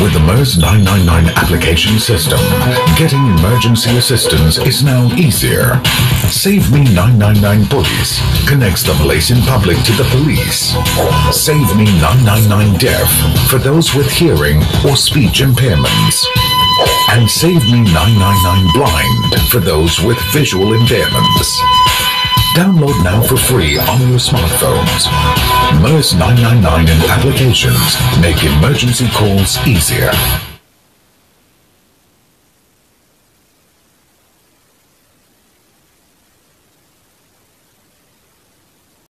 With the MERS 999 application system, getting emergency assistance is now easier. Save Me 999 Police connects the Malaysian public to the police. Save Me 999 Deaf for those with hearing or speech impairments. And Save Me 999 Blind for those with visual impairments. Download now for free on your smartphones. MERS 999 and applications make emergency calls easier.